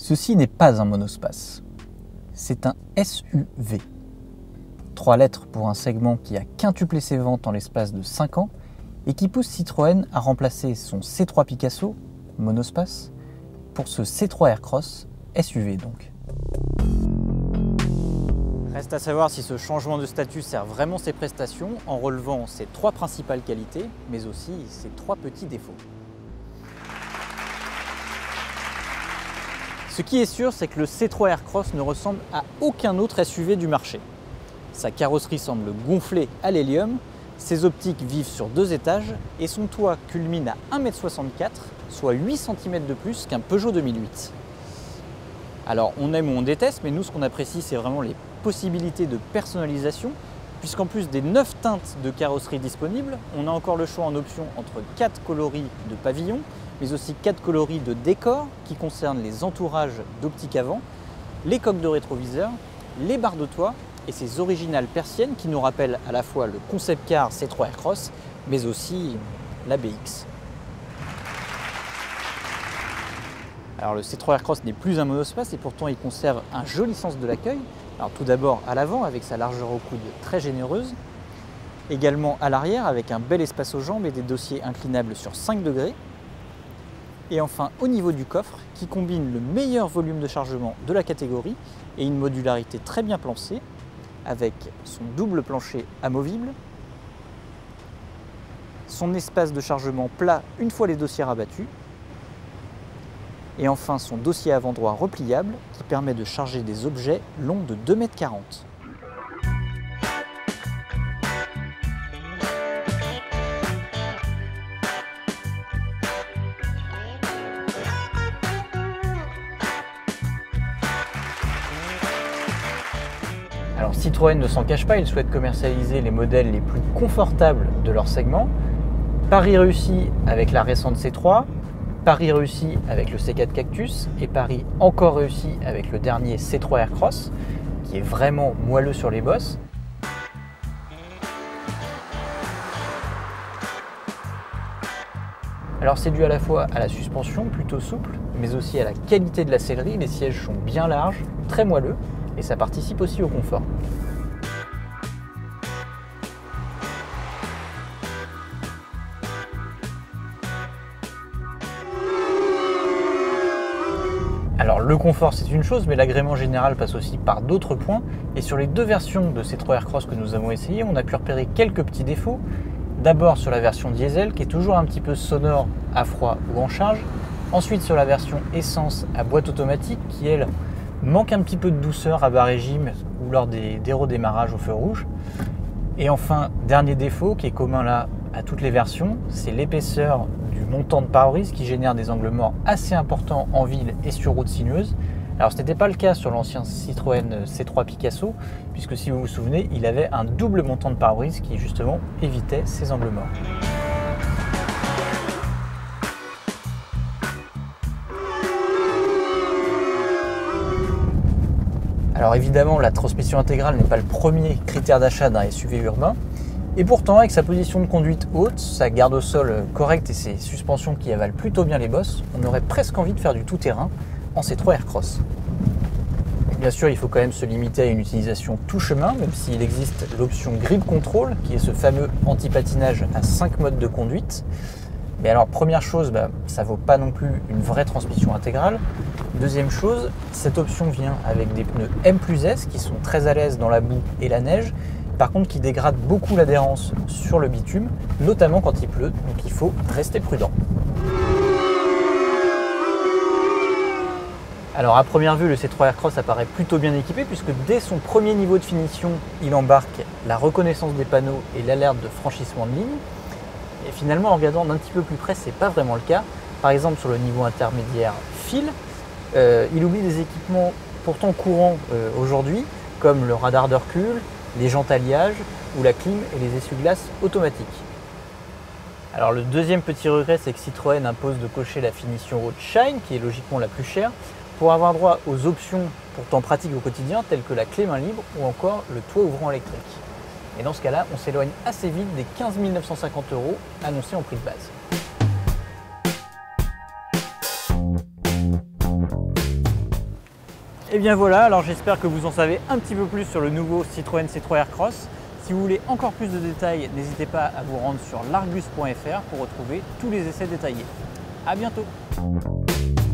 Ceci n'est pas un monospace, c'est un SUV. 3 lettres pour un segment qui a quintuplé ses ventes en l'espace de 5 ans et qui pousse Citroën à remplacer son C3 Picasso, monospace, pour ce C3 Aircross, SUV donc. Reste à savoir si ce changement de statut sert vraiment ses prestations en relevant ses 3 principales qualités, mais aussi ses 3 petits défauts. Ce qui est sûr, c'est que le C3 Aircross ne ressemble à aucun autre SUV du marché. Sa carrosserie semble gonflée à l'hélium, ses optiques vivent sur 2 étages et son toit culmine à 1,64 m, soit 8 cm de plus qu'un Peugeot 2008. Alors on aime ou on déteste, mais nous ce qu'on apprécie c'est vraiment les possibilités de personnalisation, puisqu'en plus des 9 teintes de carrosserie disponibles, on a encore le choix en option entre 4 coloris de pavillon, mais aussi 4 coloris de décor qui concernent les entourages d'optique avant, les coques de rétroviseur, les barres de toit et ces originales persiennes qui nous rappellent à la fois le concept car C3 Aircross, mais aussi la BX. Alors le C3 Aircross n'est plus un monospace et pourtant il conserve un joli sens de l'accueil. Alors tout d'abord à l'avant avec sa largeur au coude très généreuse, également à l'arrière avec un bel espace aux jambes et des dossiers inclinables sur 5 degrés. Et enfin au niveau du coffre qui combine le meilleur volume de chargement de la catégorie et une modularité très bien pensée avec son double plancher amovible, son espace de chargement plat une fois les dossiers rabattus, et enfin son dossier avant droit repliable qui permet de charger des objets longs de 2,40 m. Alors Citroën ne s'en cache pas, il souhaite commercialiser les modèles les plus confortables de leur segment. Pari réussi avec la récente C3, pari réussi avec le C4 Cactus et pari encore réussi avec le dernier C3 Aircross qui est vraiment moelleux sur les bosses. Alors c'est dû à la fois à la suspension plutôt souple, mais aussi à la qualité de la sellerie. Les sièges sont bien larges, très moelleux et ça participe aussi au confort. Alors le confort c'est une chose, mais l'agrément général passe aussi par d'autres points. Et sur les 2 versions de C3 Aircross que nous avons essayé, on a pu repérer quelques petits défauts. D'abord sur la version diesel qui est toujours un petit peu sonore à froid ou en charge. Ensuite sur la version essence à boîte automatique qui elle manque un petit peu de douceur à bas régime ou lors des redémarrages au feu rouge. Et enfin dernier défaut qui est commun là à toutes les versions, c'est l'épaisseur du montant de pare-brise qui génère des angles morts assez importants en ville et sur route sinueuse. Alors ce n'était pas le cas sur l'ancien Citroën C3 Picasso, puisque si vous vous souvenez, il avait un double montant de pare-brise qui justement évitait ces angles morts. Alors évidemment, la transmission intégrale n'est pas le premier critère d'achat d'un SUV urbain, et pourtant avec sa position de conduite haute, sa garde au sol correcte et ses suspensions qui avalent plutôt bien les bosses, on aurait presque envie de faire du tout-terrain en C3 Aircross. Bien sûr, il faut quand même se limiter à une utilisation tout chemin, même s'il existe l'option Grip Control, qui est ce fameux anti-patinage à 5 modes de conduite. Mais alors, première chose, ça ne vaut pas non plus une vraie transmission intégrale. Deuxième chose, cette option vient avec des pneus M+S qui sont très à l'aise dans la boue et la neige, par contre qui dégradent beaucoup l'adhérence sur le bitume, notamment quand il pleut, donc il faut rester prudent. Alors à première vue, le C3 Aircross apparaît plutôt bien équipé puisque dès son premier niveau de finition, il embarque la reconnaissance des panneaux et l'alerte de franchissement de ligne. Et finalement, en regardant d'un petit peu plus près, c'est pas vraiment le cas. Par exemple, sur le niveau intermédiaire fil, il oublie des équipements pourtant courants aujourd'hui, comme le radar de recul, les jantes alliages ou la clim et les essuie-glaces automatiques. Alors le deuxième petit regret, c'est que Citroën impose de cocher la finition haute Shine, qui est logiquement la plus chère, pour avoir droit aux options pourtant pratiques au quotidien, telles que la clé main libre ou encore le toit ouvrant électrique. Et dans ce cas-là, on s'éloigne assez vite des 15 950 € annoncés en prix de base. Et bien voilà, alors j'espère que vous en savez un petit peu plus sur le nouveau Citroën C3 Aircross. Si vous voulez encore plus de détails, n'hésitez pas à vous rendre sur largus.fr pour retrouver tous les essais détaillés. À bientôt!